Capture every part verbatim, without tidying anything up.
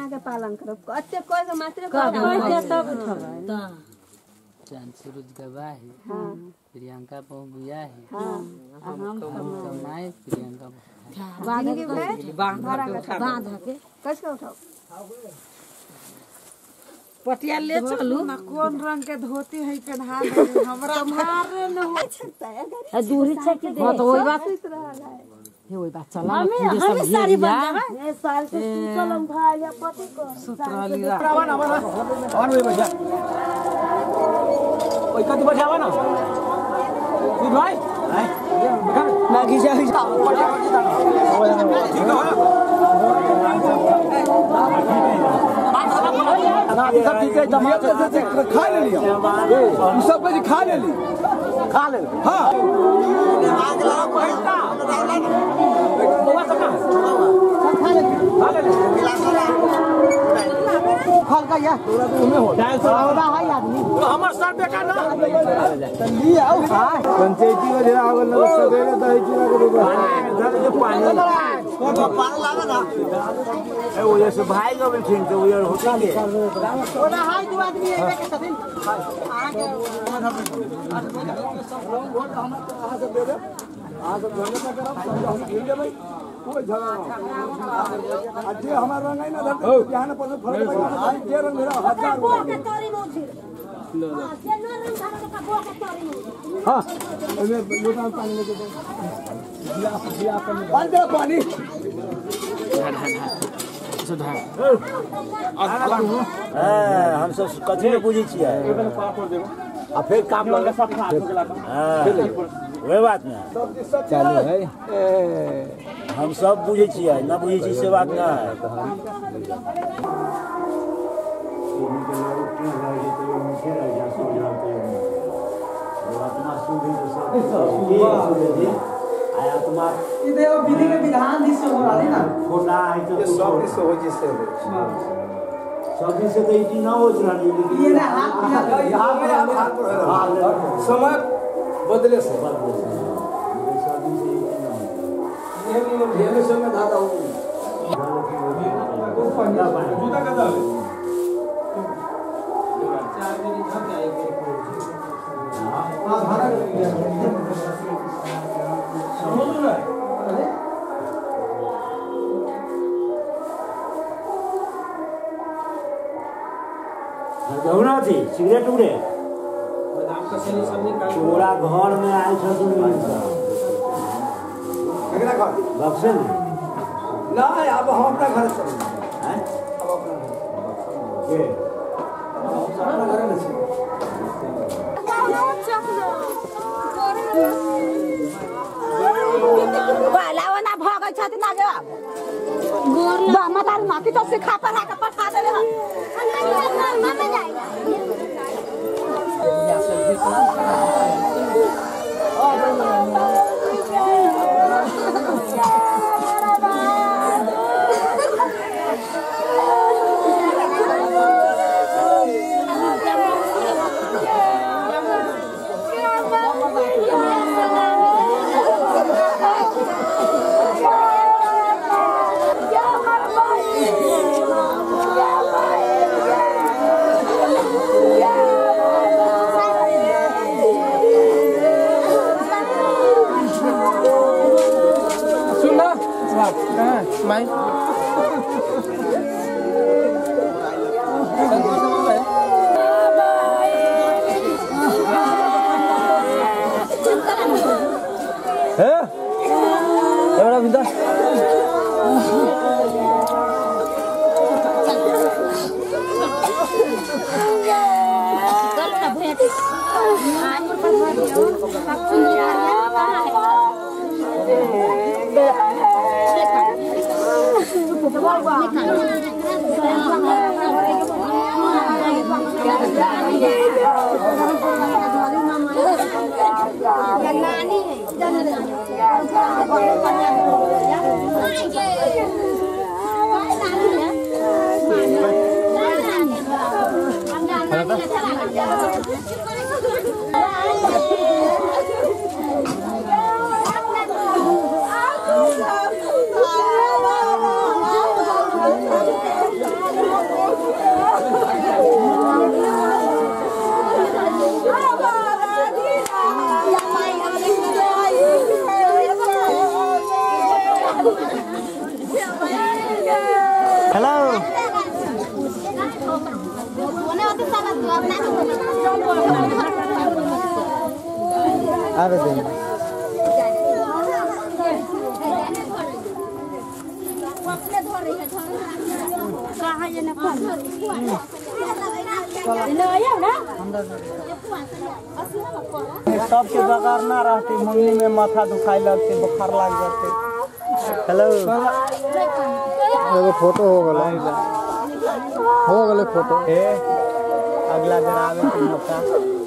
के पालन करो अच्छे कोई के मात्र को तब उठबा चांद सूरज गवाह है हां प्रियंका पहुंचिया है हां हम कमाए प्रियंका बांध के बांध बांध के कैसे उठाओ पटिया ले चलू कौन रंग के धोती है पहना दे हमरा मारे न हो सकता है दूरी छक के हां तो वही बात इस रहा है हे वही बात चला हम हम सारी बन जावा ये साल से चलम भाई या पति को सुतराली रा आवा ना आवा और वही बजा ओए कति बजावा ना तू भाई हाय ना घिचा घिचा ठीक है ना सब ठीक है टमाटर से खा ले लिया ये सब कुछ खा ले ली खा ले हां आग ला पहिटा बाबा सब खा ले खा ले फल का या तोरा तो में हो डाल सौदा है आदमी तो हमर सर बेकार ना ली आओ हां पंचायती में जरा आवल न सवेरे दही चूड़ा के देबो घर जो पानी को पानी लावे ना ए वो ये से भाई को भी ठीक तो वो होता के ओना हाय दो आदमी एबे के छथिन आगे वोट हम कहां से देबे आज धरने का करब हम गिर देबै कोई झगड़ा आज हमार रंग है ना धर यहां पर फर्क आज के रंग मेरा हजार बो के तोरी नो छी हां से नो रंग धार के बो के तोरी नो हां एमे लोटा पानी लेके दे दिया दिया पानी दे पानी सुधार हम सब कथी में बुझी छियै आ फिर काम लगा सब खा वे बात ना चालू है हम सब बुझे छियै ना बुझे छी से बात ना है आया तुम्हार इधे विधि के विधान दिस से हो रहा है ना छोटा है तो सब दिस हो जिससे हो सब दिस से तो इतनी ना हो रहा है ये ना हाथ यहां पे हाथ समय बदले से बदले से सब दिस से इतनी ना ये भी ढेर समय दादा हो वो पंजा जूता का दाल चार दिन खा के एक हां भाड़ा समझ रहा है गौना थी सिगरेट उड़े बादाम का सनी सब निकाल पूरा घर में आए छ तुम केकरा घर बक्से में ना अब हम अपना घर चल हैं अब अपना के अपना घर में से बालावा ना भागै छथि ना गे गोर मतार नाकी तो सिखा पर आके पठा देले ह मम्मी जाई हेलो अरे दिन सबके बगार ना रहती मम्मी में माथा दुखाई लगती बुखार लग जाते। हेलो एगो फोटो हो गला हो गले फोटो ए अगला जरा आवे तो मौका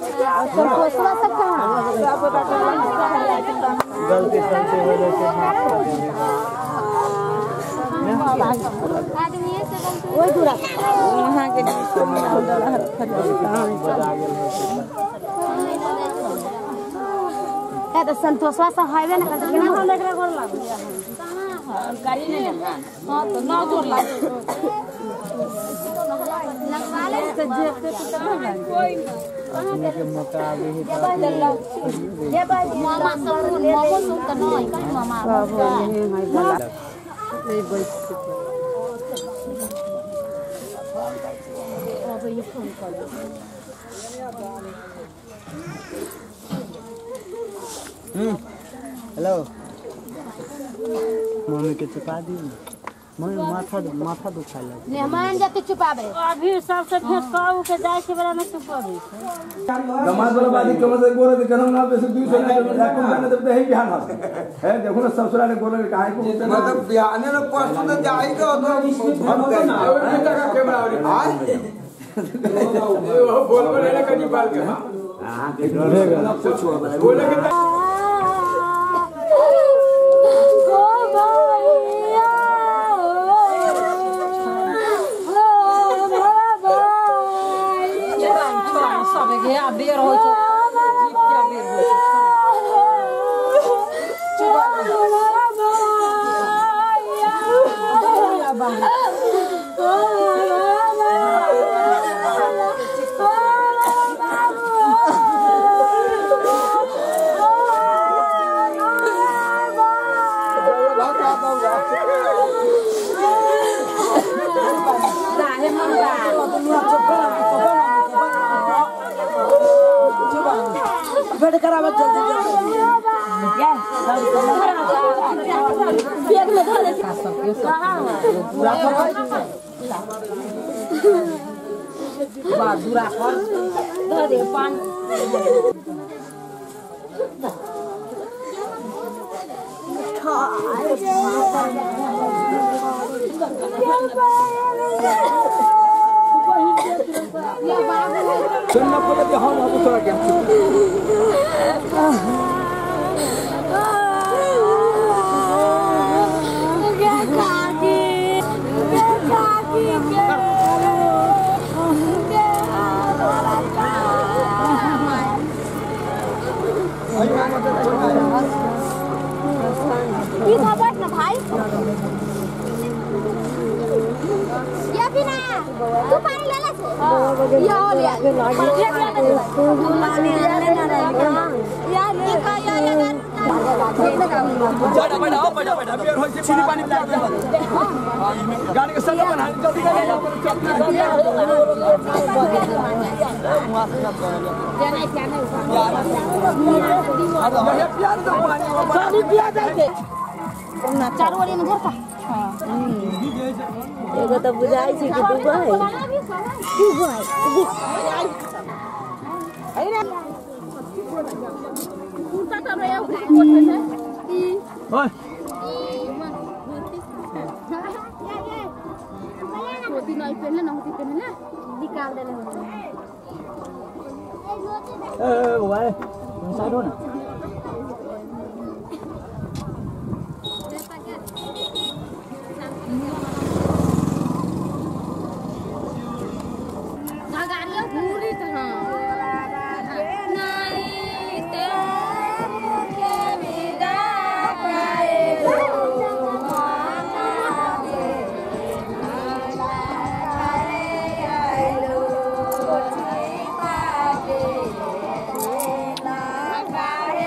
गलती सलती हो जाए ओए दूरा वहां के है तो संतोषवा से हाईवे ना करते ना हम एकरा गोर लाग हां गाड़ी नहीं हां तो ना गोर लाग लगवा ले तो जेब से तो कोई अपने के मौका आवे ही ये भाई मामा सब मामा सब तो नहीं कहीं मामा नहीं बैठ अब ये फोन कर हम्म हेलो मम्मी के चुका दी मम्मी माथा माथा दुखा लग मेहमान जाते चुपाबे अभी सबसे फेस काऊ के जाय के बेला में चुपाबे समाज वाला बात कम से बोले तो करम ना पे से दो सौ ना लाखों मैंने तब है बिहान है देखो ना ससुरा ने बोले काहे को मतलब बिहान ने परसों तो जाई तो हम बेटा का कैमरा हां वो बोल बोले ना कनी बाल के हां के डरेगा कुछ बोले के बेड करावा जल्दी जल्दी क्या बैग में धर ले कहां पूरा कर बा दूरा कर धर दे पान सुनना बोले कि हम अब थोड़ा क्या ना भाई या भी ना तू पानी ले ले या हो लिया ये तू पानी ले ले ना या ले का या या बैठा बैठा आओ बैठा बैठा बियर होई से चीनी पानी पिया गाड़ी के संग बना जल्दी कर क्या नहीं क्या नहीं अब ये प्यार दो पानी पानी पिया जाके ना चार वाली में धरता एगो तो बुझाई छी कि दुगो है दुगो है आई ना कुर्ता तो रे कोट में है ओए होती नहीं पहले ना होती पहले ना निकाल देले हो ए ओए साइड हो ना गाड़ियां पूरी तरह नहीं ते के विदा पाए लो माना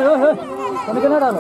तने केना डालो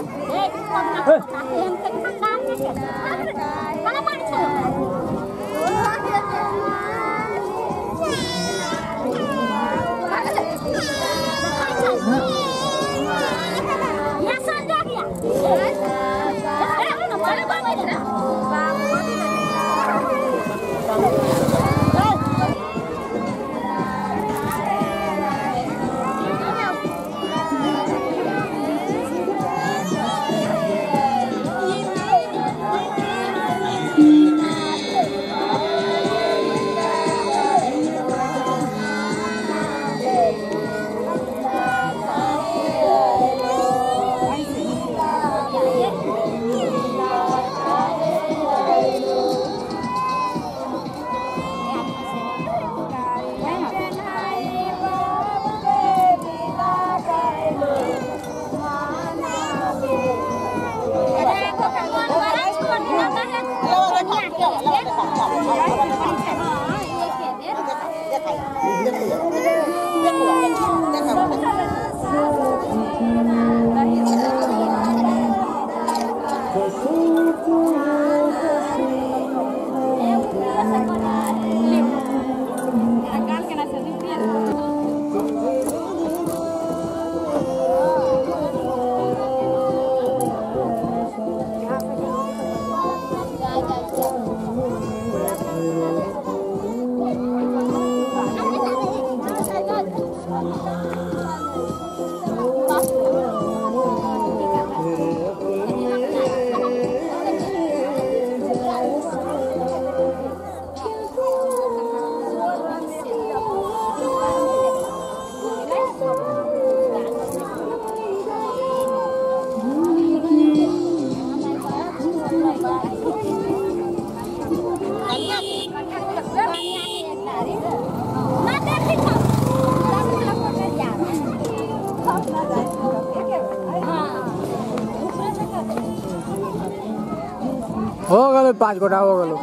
हो गलो पाँच गोटा हो गलो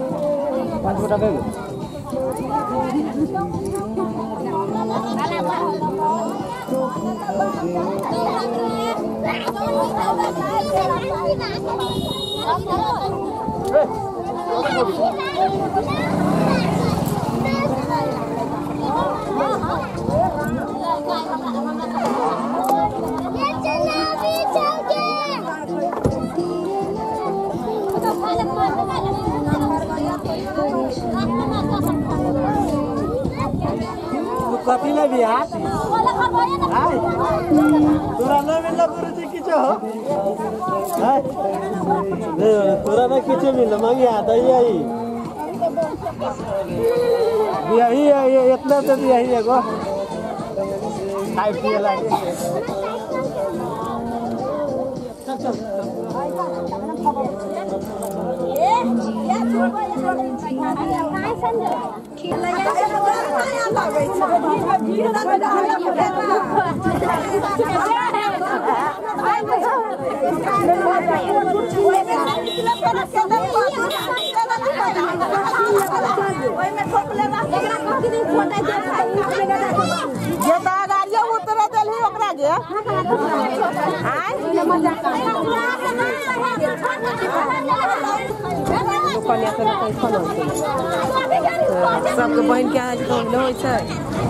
पाँच गोटा दे दो कॉफी ले भी आ तोरा ना मिलला पूरे से किछ हो हां तोरा ना किछ मिलला मांगी आता ही आई यही ये इतना तो यही है गो खाई पिए लागे चल चल ए या छोड़ो या छोड़ो काय संजो खेला या लागे छै भीड़ ना डाला सबके बहन के आज हो छै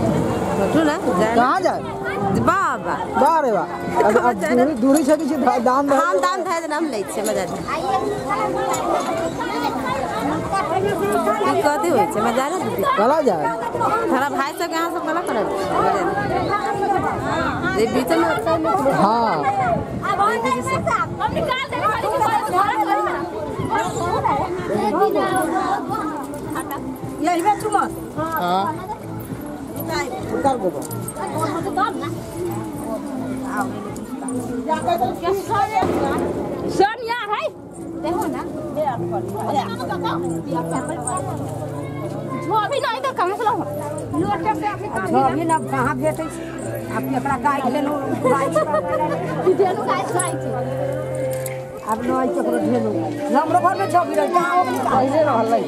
कहाँ जाए बाबा बारे बा दूरी दूरी छै कि दाम हम दाम धै देना हम लै छै मजा कथी होइ छै मजा ले कला जाए थारा भाई सब यहाँ सब कला करे ये बीच में हां अब हम निकाल दे यही में चुमा हां उतार दो सोनिया है देखो ना अभी नहीं तो कहां से लो लोट पे अभी ना कहां भेटै आप एकरा गाय के लेनो गाय देनो गाय गाय अब न आई चक्र धेनु हमरो घर में छबी रह कहां पहले रहलै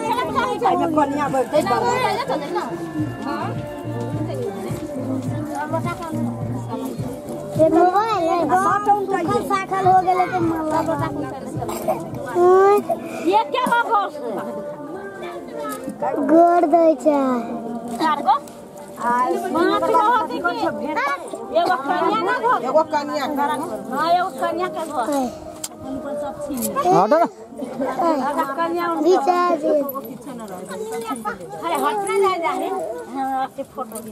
ए ए ए कन्या बैठ हां ये मोबाइल है साखल साखल हो गेले तो लबटा ये क्या बाबा गोड़ दै छै चार गो माछ रहत कि एगो कन्या ना घर एगो कन्या हां एगो कन्या के घर उनको सब छीन हट ना कन्या रिचार्ज अरे हट ना जा जा हां से फोटो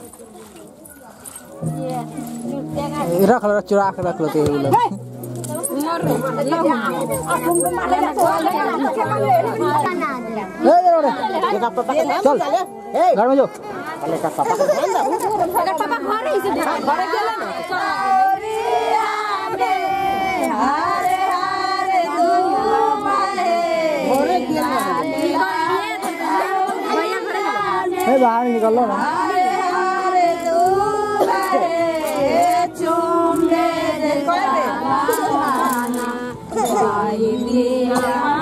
ये रख लो चुरा के रख लो ते चल घर में जो अरे का पापा का ध्यान दो अगर पापा घर ही से घर गेला ना हरे हरे तू मारे घरे गेला ए बाहर निकल लो ना हरे तू मारे चुम्मे दे भाई दिया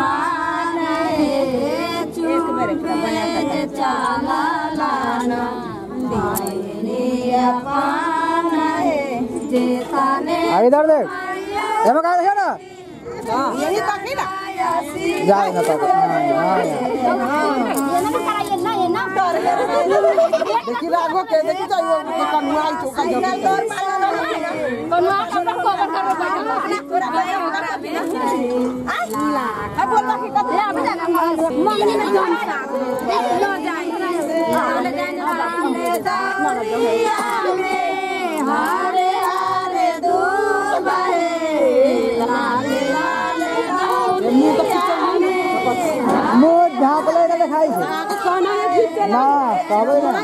एक मेरे का बना था चला लाना दिया पाना है जेताने इधर देख ये मैं कहा देखा ना हां यही ताकि ना जाए ना तो हां ये ना कराइए ना ये ना देखी रागो के देखी चाहिए वो कनुआ चौका जब और मालूम कनुआ का कवर कर बैठा पूरा करा बिना आ अब बोल बाकी का ले अब जाना मम्मी ने जान लो जाए ले जाने दरिया में हरे हरे दूर बहे लाल लाल मुंह का पिक्चर मुंह झापले का दिखाई से कोना में खींचे ना काबे ना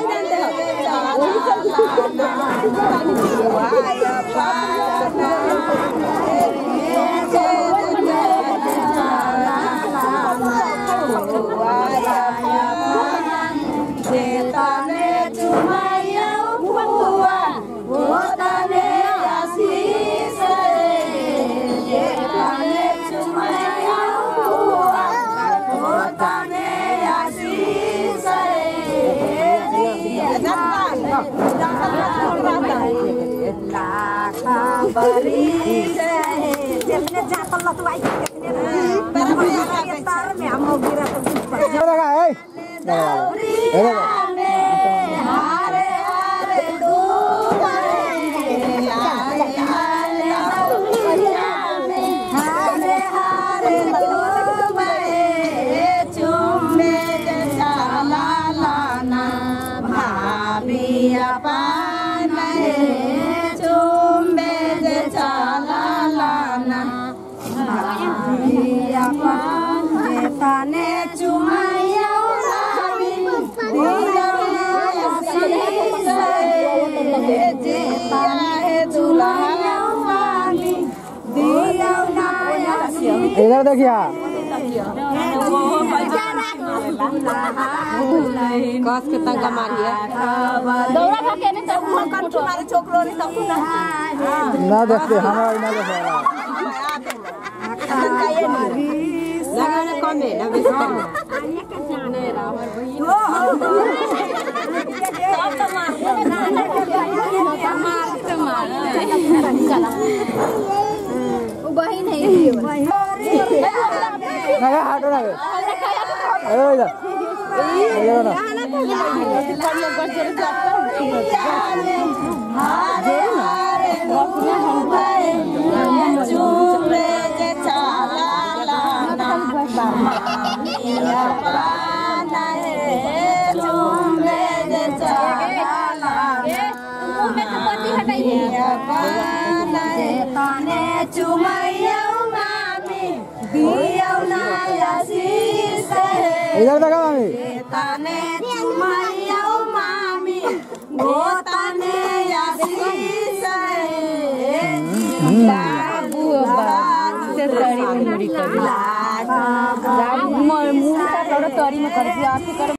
बरी देखने जात ल तो आई देखने पर में तार में हम गिरा तो लगा है ए हरे हरे दो हरे हरे दो मैं चुम्मे चला लाना भाभी अपन चुम्मे चला लाना भाभी अपन ताने चुमाया इधर देखिए कस के तंगा मारिए दौड़ा भागे नहीं तब कौन तुम्हारे छोकरो नहीं तब ना देखते हमारा ना देखा लगाने कम है ना बेसी कम आइए के जाने रावर भैया सब तो मार तो मार चला वो बहिन है नया हाथ ना ए इधर इधर ना इधर देखा मामी ताने चुमाया मामी वो ताने आशीष है बाबू बाबू से तड़ी में मुड़ी कर ला मुंह का तोड़ तोड़ी में कर दिया